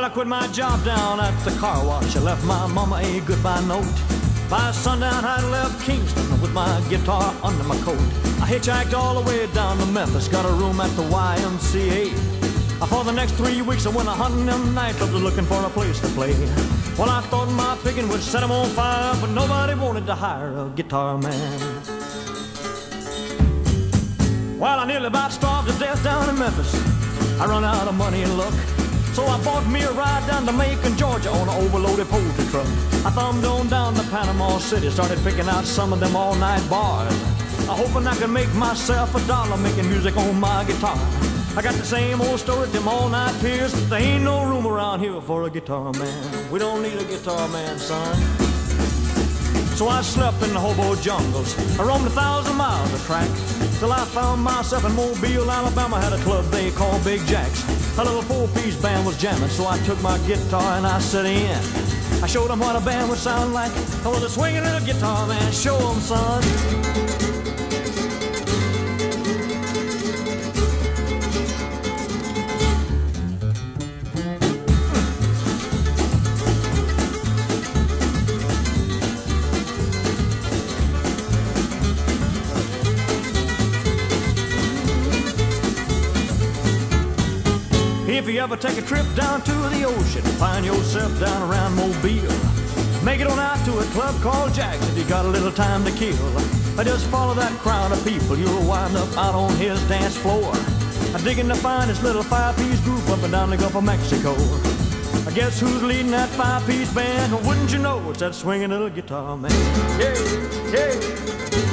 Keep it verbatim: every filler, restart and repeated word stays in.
Well, I quit my job down at the car wash. I left my mama a goodbye note. By sundown, I left Kingston with my guitar under my coat. I hitchhiked all the way down to Memphis, got a room at the Y M C A. For the next three weeks, I went a hunting them nightclubs looking for a place to play. Well, I thought my picking would set them on fire, but nobody wanted to hire a guitar man. Well, I nearly about starved to death down in Memphis. I run out of money and luck, so I bought me a ride down to Macon, Georgia on an overloaded poultry truck. I thumbed on down to Panama City, started picking out some of them all-night bars, hoping I could make myself a dollar making music on my guitar. I got the same old story, them all-night peers. There ain't no room around here for a guitar man. We don't need a guitar man, son. So I slept in the hobo jungles. I roamed a thousand miles of track till I found myself in Mobile, Alabama. Had a club they called Big Jack's. A little four-piece band was jamming, so I took my guitar and I set in. I showed them what a band would sound like. I was a swinging little guitar man. Show them, son. If you ever take a trip down to the ocean, find yourself down around Mobile, make it on out to a club called Jack's if you got a little time to kill. Just follow that crowd of people, you'll wind up out on his dance floor, digging to find his little five-piece group up and down the Gulf of Mexico. I guess who's leading that five-piece band? Wouldn't you know it's that swinging little guitar man? Yeah, yeah.